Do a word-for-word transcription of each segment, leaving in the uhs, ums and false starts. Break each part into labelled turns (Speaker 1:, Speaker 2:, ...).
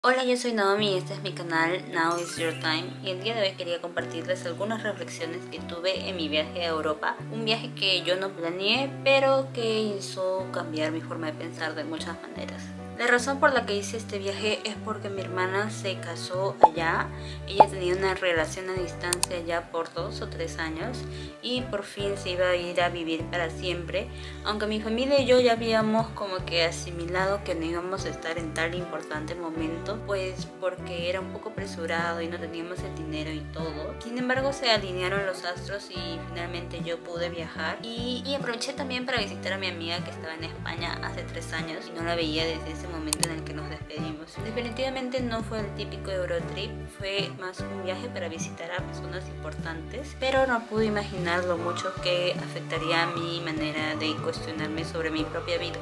Speaker 1: Hola, yo soy Naomi y este es mi canal Now is Your Time, y el día de hoy quería compartirles algunas reflexiones que tuve en mi viaje a Europa. Un viaje que yo no planeé, pero que hizo cambiar mi forma de pensar de muchas maneras. La razón por la que hice este viaje es porque mi hermana se casó allá. Ella tenía una relación a distancia ya por dos o tres años y por fin se iba a ir a vivir para siempre. Aunque mi familia y yo ya habíamos como que asimilado que no íbamos a estar en tal importante momento, pues porque era un poco apresurado y no teníamos el dinero y todo. Sin embargo, se alinearon los astros y finalmente yo pude viajar. Y, y aproveché también para visitar a mi amiga que estaba en España hace tres años y no la veía desde ese momento en el que nos despedimos. Definitivamente no fue el típico Eurotrip, fue más un viaje para visitar a personas importantes, pero no pude imaginar lo mucho que afectaría mi manera de cuestionarme sobre mi propia vida.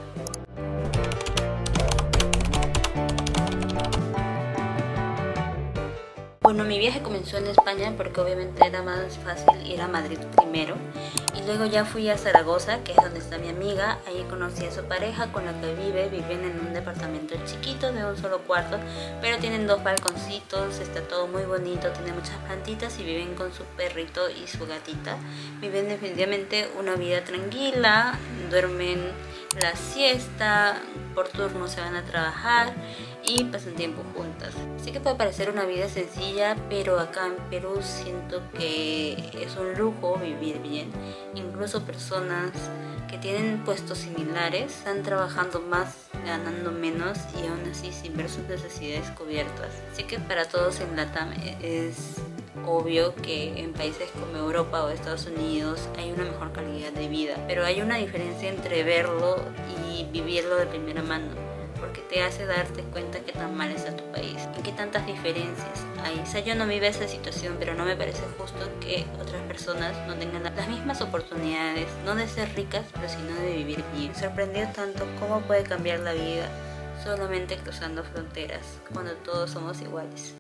Speaker 1: Bueno, mi viaje comenzó en España porque obviamente era más fácil ir a Madrid primero, y luego ya fui a Zaragoza, que es donde está mi amiga. Ahí conocí a su pareja con la que vive. Viven en un departamento chiquito de un solo cuarto, pero tienen dos balconcitos, está todo muy bonito, tiene muchas plantitas y viven con su perrito y su gatita. Viven definitivamente una vida tranquila, duermen la siesta, por turno se van a trabajar y pasan tiempo juntas. Así que puede parecer una vida sencilla, pero acá en Perú siento que es un lujo vivir bien. Incluso personas que tienen puestos similares están trabajando más, ganando menos y aún así sin ver sus necesidades cubiertas. Así que para todos en LATAM es obvio que en países como Europa o Estados Unidos hay una mejor calidad de vida, pero hay una diferencia entre verlo y vivirlo de primera mano, porque te hace darte cuenta qué tan mal está tu país y qué tantas diferencias hay. O sea, yo no vivo esa situación, pero no me parece justo que otras personas no tengan las mismas oportunidades, no de ser ricas, pero sino de vivir bien. Me sorprendió tanto cómo puede cambiar la vida solamente cruzando fronteras, cuando todos somos iguales.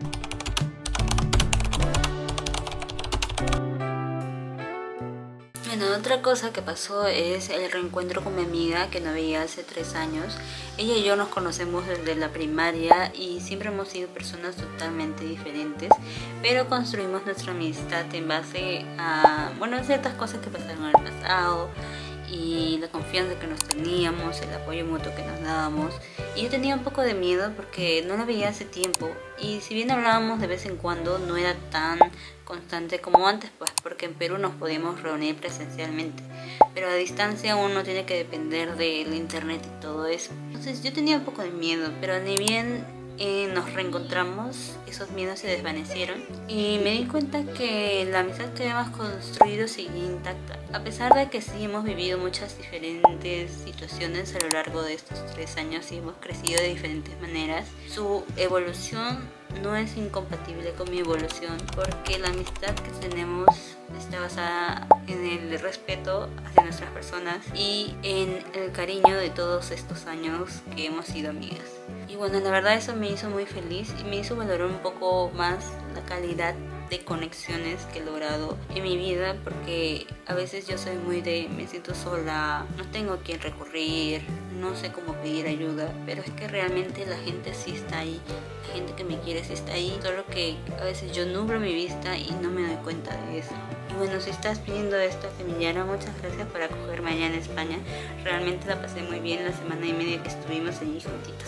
Speaker 1: Bueno, otra cosa que pasó es el reencuentro con mi amiga que no veía hace tres años. Ella y yo nos conocemos desde la primaria y siempre hemos sido personas totalmente diferentes, pero construimos nuestra amistad en base a, bueno, ciertas cosas que pasaron en el pasado y la confianza que nos teníamos, el apoyo mutuo que nos dábamos. Y yo tenía un poco de miedo porque no la veía hace tiempo, y si bien hablábamos de vez en cuando, no era tan constante como antes, pues porque en Perú nos podíamos reunir presencialmente, pero a distancia uno tiene que depender del internet y todo eso. Entonces yo tenía un poco de miedo, pero ni bien eh, nos reencontramos, esos miedos se desvanecieron y me di cuenta que la amistad que habíamos construido seguía intacta, a pesar de que sí hemos vivido muchas diferentes situaciones a lo largo de estos tres años y hemos crecido de diferentes maneras. Su evolución no es incompatible con mi evolución, porque la amistad que tenemos está basada en el respeto hacia nuestras personas y en el cariño de todos estos años que hemos sido amigas. Y bueno, la verdad eso me hizo muy feliz y me hizo valorar un poco más la calidad de conexiones que he logrado en mi vida, porque a veces yo soy muy de me siento sola, no tengo a quien recurrir, no sé cómo pedir ayuda, pero es que realmente la gente sí está ahí, la gente que me quiere sí está ahí, solo que a veces yo nublo mi vista y no me doy cuenta de eso. Y bueno, si estás viendo esto, Femillana, muchas gracias por acogerme allá en España. Realmente la pasé muy bien la semana y media que estuvimos allí juntitas.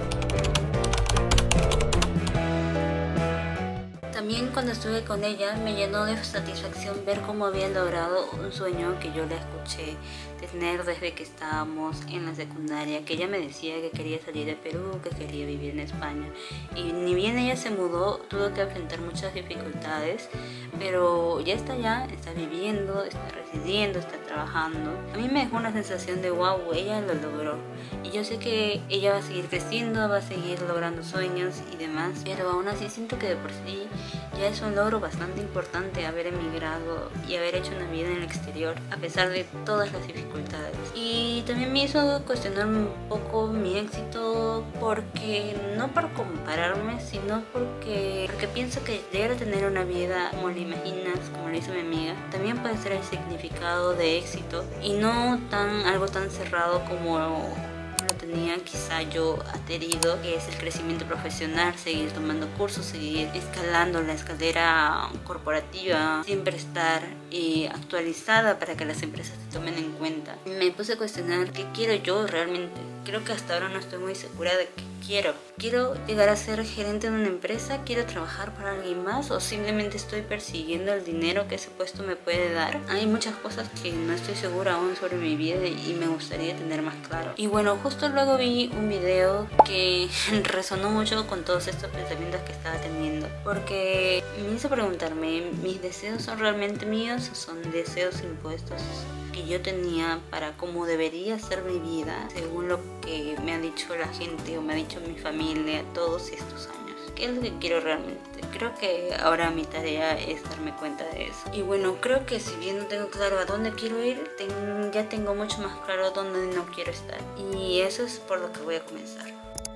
Speaker 1: También cuando estuve con ella me llenó de satisfacción ver cómo había logrado un sueño que yo la escuché tener desde que estábamos en la secundaria, que ella me decía que quería salir de Perú, que quería vivir en España, y ni bien ella se mudó tuvo que enfrentar muchas dificultades, pero ya está allá, está viviendo, está residiendo, está trabajando. A mí me dejó una sensación de wow, ella lo logró, y yo sé que ella va a seguir creciendo, va a seguir logrando sueños y demás, pero aún así siento que de por sí ya es un logro bastante importante haber emigrado y haber hecho una vida en el exterior a pesar de todas las dificultades. Y también me hizo cuestionar un poco mi éxito, porque no por compararme, sino porque, porque pienso que llegar a tener una vida como la imaginas, como lo hizo mi amiga, también puede ser el significado de éxito y no tan algo tan cerrado como lo tenía quizá yo adherido, que es el crecimiento profesional, seguir tomando cursos, seguir escalando la escalera corporativa, siempre estar eh, actualizada para que las empresas te tomen en cuenta. Me puse a cuestionar qué quiero yo realmente. Creo que hasta ahora no estoy muy segura de qué quiero. ¿Quiero llegar a ser gerente de una empresa? ¿Quiero trabajar para alguien más? ¿O simplemente estoy persiguiendo el dinero que ese puesto me puede dar? Hay muchas cosas que no estoy segura aún sobre mi vida y me gustaría tener más claro. Y bueno, justo luego vi un video que resonó mucho con todos estos pensamientos que estaba teniendo, porque me hizo preguntarme, ¿mis deseos son realmente míos o son deseos impuestos que yo tenía para cómo debería ser mi vida según lo que me ha dicho la gente o me ha dicho mi familia todos estos años? ¿Qué es lo que quiero realmente? Creo que ahora mi tarea es darme cuenta de eso. Y bueno, creo que si bien no tengo claro a dónde quiero ir, ten, ya tengo mucho más claro dónde no quiero estar. Y eso es por lo que voy a comenzar.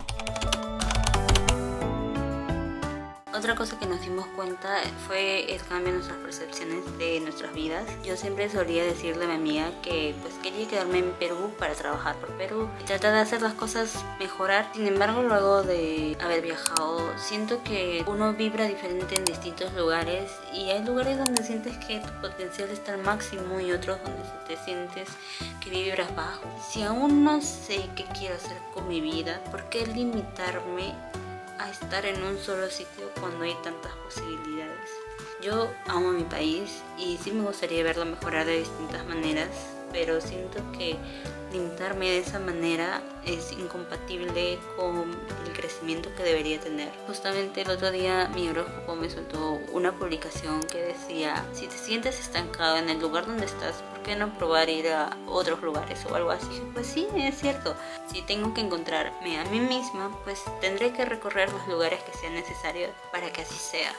Speaker 1: Otra cosa que nos dimos cuenta fue el cambio en nuestras percepciones de nuestras vidas. Yo siempre solía decirle a mi amiga que pues quería quedarme en Perú para trabajar por Perú y tratar de hacer las cosas mejorar. Sin embargo, luego de haber viajado, siento que uno vibra diferente en distintos lugares y hay lugares donde sientes que tu potencial está al máximo y otros donde te sientes que vibras bajo. Si aún no sé qué quiero hacer con mi vida, ¿por qué limitarme a estar en un solo sitio cuando hay tantas posibilidades? Yo amo mi país y sí me gustaría verlo mejorar de distintas maneras, pero siento que limitarme de esa manera es incompatible con el crecimiento que debería tener. Justamente el otro día mi horóscopo me soltó una publicación que decía: si te sientes estancado en el lugar donde estás, ¿por qué no probar ir a otros lugares o algo así? Pues sí, es cierto. Si tengo que encontrarme a mí misma, pues tendré que recorrer los lugares que sean necesarios para que así sea.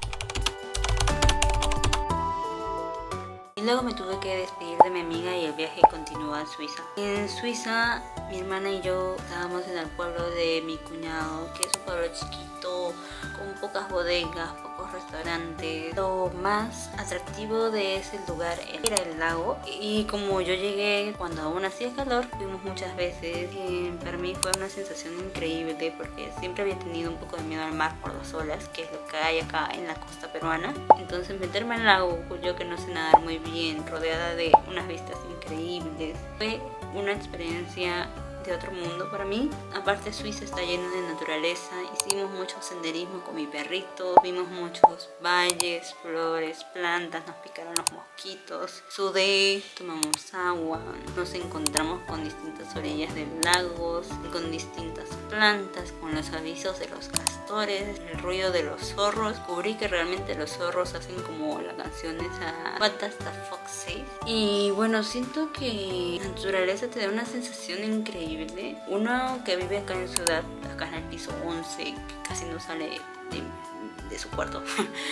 Speaker 1: Y luego me tuve que despedir de mi amiga y el viaje continúa a Suiza. En Suiza, mi hermana y yo estábamos en el pueblo de mi cuñado, que es un pueblo chiquito, con pocas bodegas, pocos restaurantes. Lo más atractivo de ese lugar era el lago. Y como yo llegué cuando aún hacía calor, fuimos muchas veces. Y para mí fue una sensación increíble porque siempre había tenido un poco de miedo al mar por las olas, que es lo que hay acá en la costa peruana. Entonces meterme al lago, yo que no sé nadar muy bien, rodeada de unas vistas increíbles, fue una experiencia de otro mundo para mí. Aparte, Suiza está llena de naturaleza. Hicimos mucho senderismo con mi perrito, vimos muchos valles, flores, plantas, nos picaron los mosquitos, sudé, tomamos agua, nos encontramos con distintas orillas de lagos, con distintas plantas, con los avisos de los castores, el ruido de los zorros. Descubrí que realmente los zorros hacen como la canción esa What Does the Fox Say. Y bueno, siento que la naturaleza te da una sensación increíble. Uno que vive acá en ciudad, acá en el piso once, que casi no sale de, de su cuarto,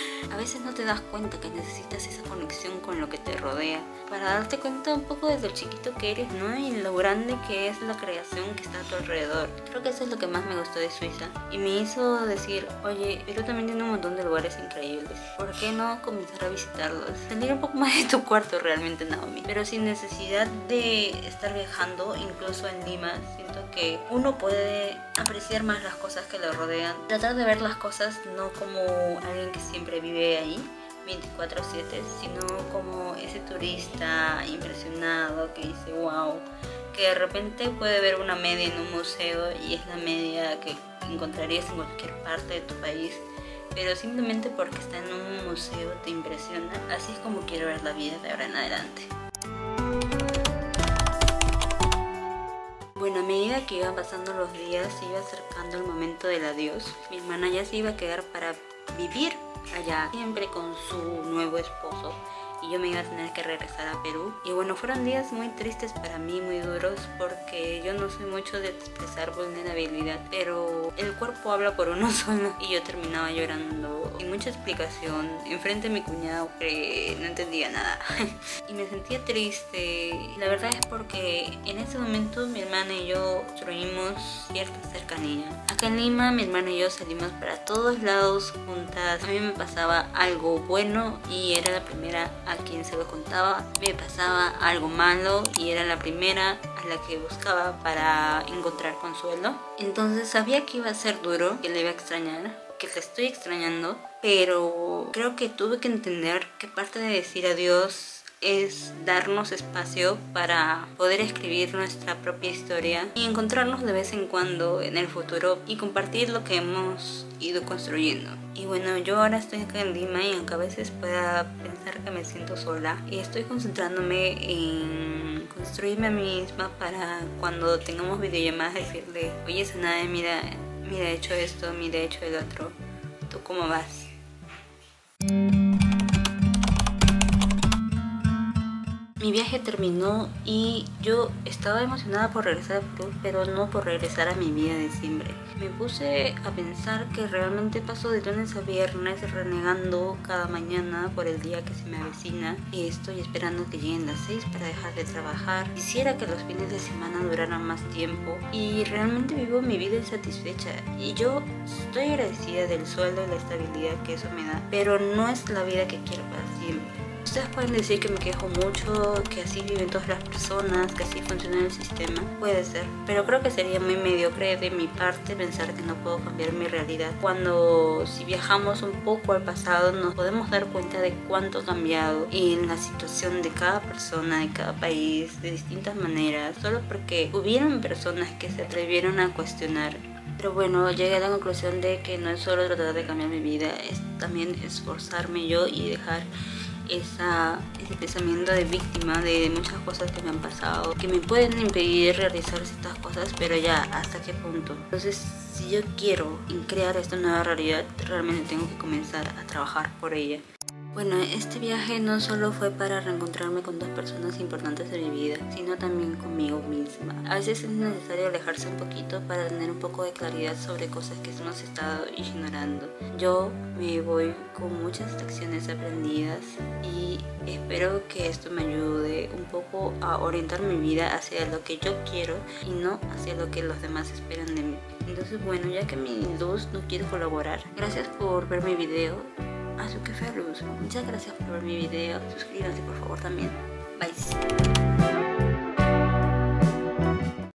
Speaker 1: a veces no te das cuenta que necesitas esa conexión con lo que te rodea para darte cuenta un poco de lo chiquito que eres, ¿no? Y lo grande que es la creación que está a tu alrededor. Creo que eso es lo que más me gustó de Suiza y me hizo decir, oye, Perú también tiene un montón de lugares increíbles, ¿por qué no comenzar a visitarlos? Salir un poco más de tu cuarto realmente, Naomi, pero sin necesidad de estar viajando. Incluso en Lima siento que uno puede apreciar más las cosas que lo rodean, tratar de ver las cosas no como alguien que siempre vive ahí veinticuatro siete, sino como ese turista impresionado que dice wow, que de repente puede ver una media en un museo y es la media que encontrarías en cualquier parte de tu país, pero simplemente porque está en un museo te impresiona. Así es como quiero ver la vida de ahora en adelante. Bueno, a medida que iban pasando los días, se iba acercando el momento del adiós. Mi hermana ya se iba a quedar para vivir allá, siempre con su nuevo esposo, y yo me iba a tener que regresar a Perú. Y bueno, fueron días muy tristes para mí, muy duros, porque yo no soy mucho de expresar vulnerabilidad, pero el cuerpo habla por uno solo y yo terminaba llorando sin mucha explicación enfrente de mi cuñado que no entendía nada y me sentía triste. La verdad es porque en ese momento mi hermana y yo construimos cierta cercanía. Acá en Lima mi hermana y yo salimos para todos lados juntas. A mí me pasaba algo bueno y era la primera a a quien se lo contaba me pasaba algo malo y era la primera a la que buscaba para encontrar consuelo. Entonces sabía que iba a ser duro, que le iba a extrañar, que te estoy extrañando, pero creo que tuve que entender que parte de decir adiós es darnos espacio para poder escribir nuestra propia historia y encontrarnos de vez en cuando en el futuro y compartir lo que hemos ido construyendo. Y bueno, yo ahora estoy acá en Lima y aunque a veces pueda pensar que me siento sola, y estoy concentrándome en construirme a mí misma para cuando tengamos videollamadas decirle: oye Sanae, mira, mira he hecho esto, mira he hecho el otro, ¿tú cómo vas? Mi viaje terminó y yo estaba emocionada por regresar a Perú, pero no por regresar a mi vida de siempre. Me puse a pensar que realmente paso de lunes a viernes renegando cada mañana por el día que se me avecina y estoy esperando que lleguen las seis para dejar de trabajar. Quisiera que los fines de semana duraran más tiempo y realmente vivo mi vida insatisfecha, y yo estoy agradecida del sueldo y la estabilidad que eso me da, pero no es la vida que quiero para siempre. Ustedes pueden decir que me quejo mucho, que así viven todas las personas, que así funciona el sistema. Puede ser, pero creo que sería muy mediocre de mi parte pensar que no puedo cambiar mi realidad. Cuando si viajamos un poco al pasado nos podemos dar cuenta de cuánto ha cambiado en la situación de cada persona, de cada país, de distintas maneras, solo porque hubieron personas que se atrevieron a cuestionar. Pero bueno, llegué a la conclusión de que no es solo tratar de cambiar mi vida, es también esforzarme yo y dejar Esa, ese pensamiento de víctima de muchas cosas que me han pasado, que me pueden impedir realizar ciertas cosas, pero ya, ¿hasta qué punto? Entonces, si yo quiero crear esta nueva realidad, realmente tengo que comenzar a trabajar por ella. Bueno, este viaje no solo fue para reencontrarme con dos personas importantes de mi vida, sino también conmigo misma. A veces es necesario alejarse un poquito para tener un poco de claridad sobre cosas que hemos estado ignorando. Yo me voy con muchas lecciones aprendidas y espero que esto me ayude un poco a orientar mi vida hacia lo que yo quiero y no hacia lo que los demás esperan de mí. Entonces bueno, ya que mi luz no quiere colaborar, gracias por ver mi video. A su café luz. Muchas gracias por ver mi video. Suscríbanse por favor también. Bye.